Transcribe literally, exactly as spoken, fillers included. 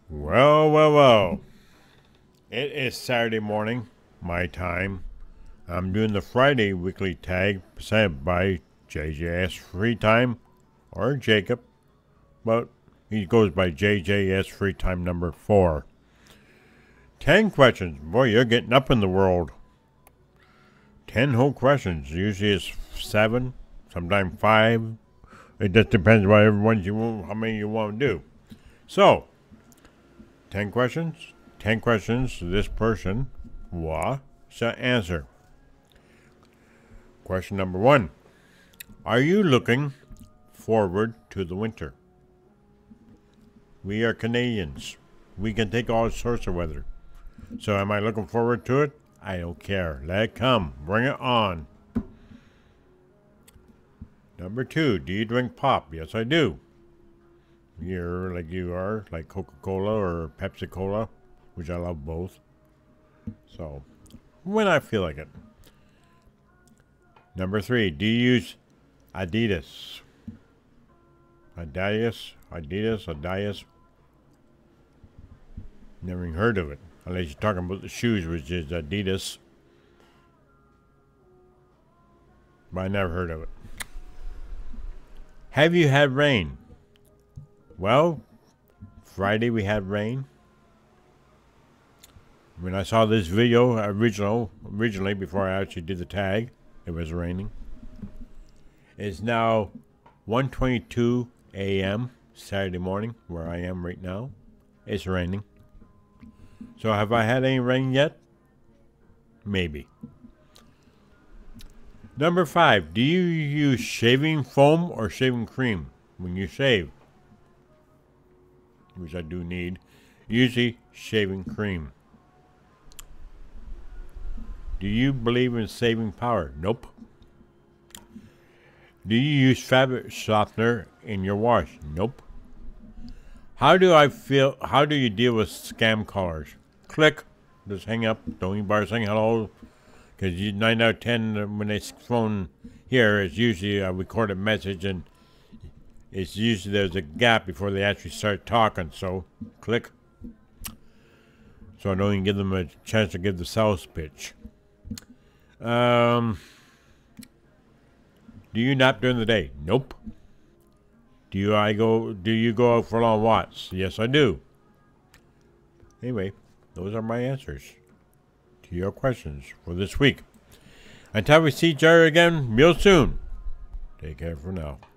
Well, well, well. It is Saturday morning, my time. I'm doing the Friday weekly tag presented by J J S Free Time or Jacob, but he goes by J J S Free Time number four. Ten questions. Boy, you're getting up in the world. Ten whole questions. Usually it's seven, sometimes five. It just depends on everyone you want, how many you want to do. So, ten questions. Ten questions this person will answer. Question number one. Are you looking forward to the winter? We are Canadians. We can take all sorts of weather. So am I looking forward to it? I don't care. Let it come. Bring it on. Number two. Do you drink pop? Yes, I do. You're like you are, like Coca-Cola or Pepsi-Cola, which I love both. So, when I feel like it. Number three, do you use Adidas? Adidas? Adidas? Adidas? Never even heard of it. Unless you're talking about the shoes, which is Adidas. But I never heard of it. Have you had rain? Well, Friday we had rain. When I saw this video original, originally before I actually did the tag, it was raining. It's now one twenty-two a m Saturday morning, where I am right now. It's raining. So have I had any rain yet? Maybe. Number five, do you use shaving foam or shaving cream when you shave? Which I do need. Usually shaving cream. Do you believe in saving power? Nope. Do you use fabric softener in your wash? Nope. How do I feel? How do you deal with scam callers? Click. Just hang up. Don't even bother saying hello. Because nine out of ten, when they phone here, it's usually a recorded message, and it's usually there's a gap before they actually start talking. So, click. So I don't even give them a chance to give the sales pitch. Um, do you nap during the day? Nope. Do you I go? Do you go out for long walks? Yes, I do. Anyway, those are my answers to your questions for this week. Until we see each other again real soon. Take care for now.